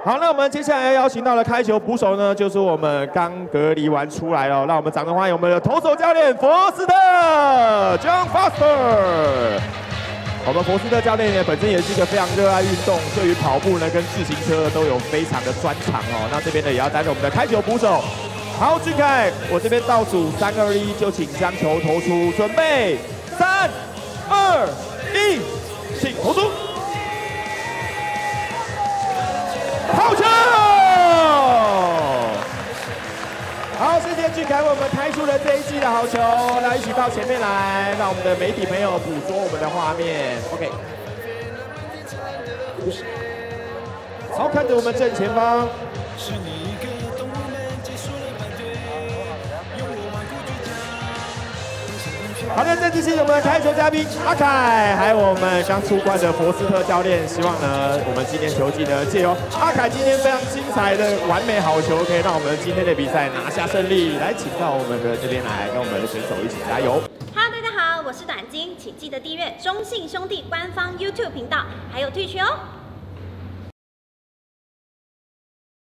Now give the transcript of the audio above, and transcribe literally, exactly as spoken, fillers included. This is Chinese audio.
好，那我们接下来要邀请到的开球捕手呢，就是我们刚隔离完出来哦，让我们掌声欢迎我们的投手教练佛斯特 John Foster。我们佛斯特教练呢，本身也是一个非常热爱运动，对于跑步呢跟自行车都有非常的专长哦。那这边呢也要担任我们的开球捕手。好，俊凯，我这边倒数三二一，就请将球投出，准备，三二一，请投出。 好球！好，谢谢俊凯为我们开出了这一季的好球，那一起到前面来，让我们的媒体朋友捕捉我们的画面。OK， 好，看着我们正前方。 好的，这就是我们的开球嘉宾阿凯，还有我们刚出关的佛斯特教练。希望呢，我们今天球季呢，借由阿凯今天非常精彩的完美好球，可以让我们今天的比赛拿下胜利。来，请到我们的这边来，跟我们的选手一起加油。 Hello， 大家好，我是短金，请记得订阅中信兄弟官方 YouTube 频道，还有Twitch哦。